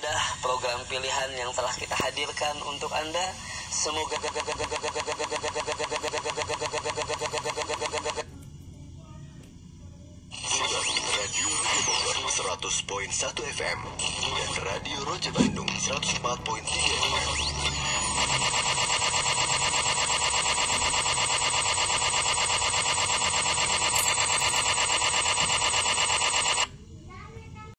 dah program pilihan yang telah kita hadirkan untuk Anda. Semoga Radio Roja Bogor 100.1 FM dan Radio Roja Bandung 104.3 FM.